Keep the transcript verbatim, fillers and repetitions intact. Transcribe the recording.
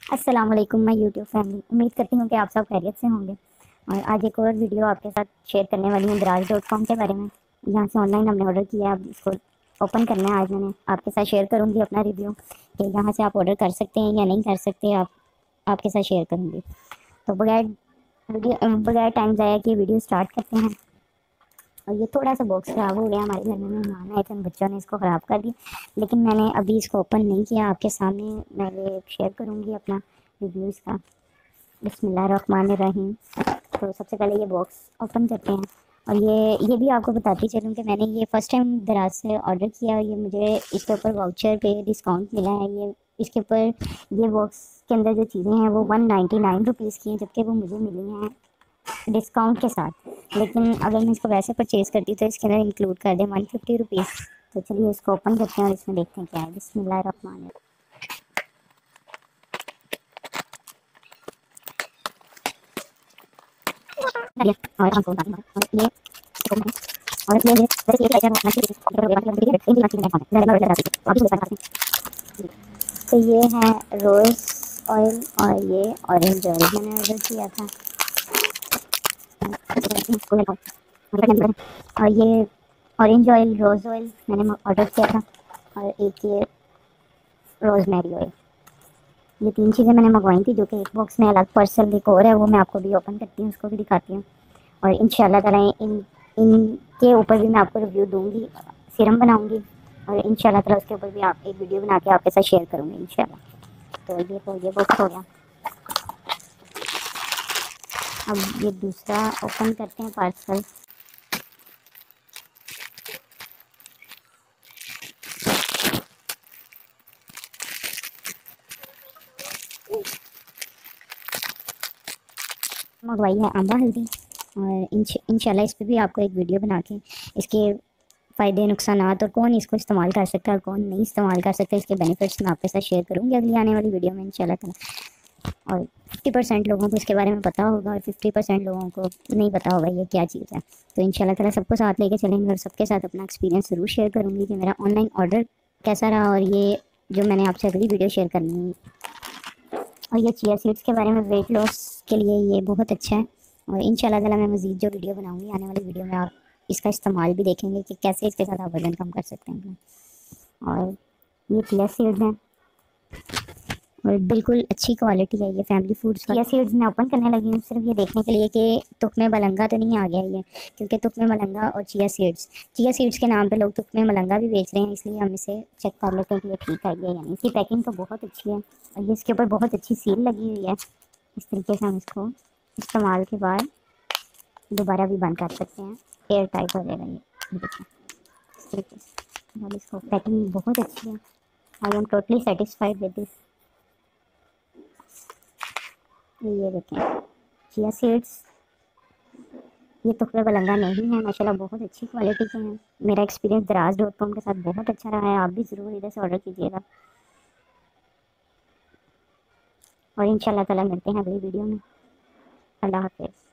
अस्सलाम वालेकुम my YouTube family. उम्मीद करती हूँ कि आप सब खैरियत से होंगे। और आज एक और वीडियो आपके साथ शेयर करने वाली हूँ दराज डॉट कॉम के बारे में। यहाँ से ऑनलाइन हमने ऑर्डर किया है, अब इसको ओपन करना है। आज मैंने आपके साथ शेयर करूँगी अपना रिव्यू कि यहाँ से आप ऑर्डर कर सकते हैं या नहीं कर सकते, आप आपके साथ शेयर करूँगी। तो बगैर वीडियो बगैर टाइम ज़ाया किए वीडियो स्टार्ट करते हैं। और ये थोड़ा सा बॉक्स ख़राब हो गया, हमारे घर में मेहमान आए थे, बच्चों ने इसको ख़राब कर दिया, लेकिन मैंने अभी इसको ओपन नहीं किया। आपके सामने मैं ये शेयर करूँगी अपना रिव्यू इसका। बिस्मिल्लाहिर्रहमानिर्रहीम। तो सबसे पहले ये बॉक्स ओपन करते हैं। और ये ये भी आपको बताती चलूँ कि मैंने ये फ़र्स्ट टाइम दराज से ऑर्डर किया और ये मुझे इसके ऊपर वाउचर पे डिस्काउंट मिला है। ये इसके ऊपर ये बॉक्स के अंदर जो चीज़ें हैं वो वन नाइन्टी नाइन रुपीज़ की हैं, जबकि वो मुझे मिली हैं डिस्काउंट के साथ। लेकिन अगर मैं इसको वैसे परचेज़ करती तो इसके अंदर इंक्लूड कर दें वन फिफ्टी रुपीज़। तो चलिए इसको ओपन करते हैं और इसमें देखते हैं क्या है। बिस्मिल्लाहिर्रहमानिर्रहीम। और हमको और ये और ये जैसे एक आइटम तो ये है रोज़ ऑयल और ये ऑरेंज ऑयल मैंने ऑर्डर किया था। और ये ऑरेंज ऑयल रोज़ ऑयल मैंने ऑर्डर किया था, और एक ये रोज़मेरी ऑयल। ये तीन चीज़ें मैंने मंगवाई थी, जो कि एक बॉक्स में अलग पार्सल एक और है, वो मैं आपको भी ओपन करती हूँ, उसको भी दिखाती हूँ। और इंशाल्लाह ताला इन इनके ऊपर भी मैं आपको रिव्यू दूँगी, सीरम बनाऊँगी, और इंशाल्लाह ताला उसके ऊपर भी आप एक वीडियो बना के आपके साथ शेयर करूँगी इंशाल्लाह। तो ये तो ये बॉक्स हो गया। अब ये दूसरा ओपन करते हैं पार्सल। मंगवाई है आंबा हल्दी, और इंशाल्लाह इस पर भी आपको एक वीडियो बना के इसके फ़ायदे नुकसानात और कौन इसको इस्तेमाल कर सकता है और कौन नहीं इस्तेमाल कर सकता, इसके बेनिफिट्स मैं आपके साथ शेयर करूँगी अगली आने वाली वीडियो में इंशाल्लाह ताला। और फिफ्टी परसेंट लोगों को इसके बारे में पता होगा और फिफ्टी परसेंट लोगों को नहीं पता होगा ये क्या चीज़ है। तो इंशाल्लाह ताला सबको साथ लेके चलेंगे और सबके साथ अपना एक्सपीरियंस ज़रूर शेयर करूँगी कि मेरा ऑनलाइन ऑर्डर कैसा रहा, और ये जो मैंने आपसे अगली वीडियो शेयर करनी है। और ये चिया सीड्स के बारे में, वेट लॉस के लिए ये बहुत अच्छा है। और इंशाल्लाह ताला मैं मज़ीद जो वीडियो बनाऊँगी आने वाली वीडियो में आप इसका इस्तेमाल भी देखेंगे कि कैसे इसके साथ आप वज़न कम कर सकते हैं। और ये चिया सीड्स हैं और बिल्कुल अच्छी क्वालिटी है, ये फैमिली फूड्स। चिया सीड्स मैं ओपन करने लगी हूँ सिर्फ ये देखने के लिए कि तुख्मे मलंगा तो नहीं आ गया ये, क्योंकि तुख्मे मलंगा और चिया सीड्स चिया सीड्स के नाम पे लोग तुख्मे मलंगा भी बेच रहे हैं, इसलिए हम इसे चेक कर लेते हैं कि ये ठीक है या नहीं। इसकी पैकिंग तो बहुत अच्छी है और ये इसके ऊपर बहुत अच्छी सील लगी हुई है। इस तरीके से हम इसको इस्तेमाल के बाद दोबारा भी बंद कर सकते हैं, एयर टाइट हो जाएगा ये इस तरीके से। और इसको पैकिंग बहुत अच्छी है। I am totally satisfied with this. ये देखें चिया सीड्स, ये तुख्मे मलंगा नहीं है, माशाल्लाह बहुत अच्छी क्वालिटी के हैं। मेरा एक्सपीरियंस दराज डॉट कॉम के साथ बहुत अच्छा रहा है, आप भी ज़रूर इधर से ऑर्डर कीजिएगा। और इंशाल्लाह ताला मिलते हैं अगली वीडियो में। अल्लाह हाफ़िज़।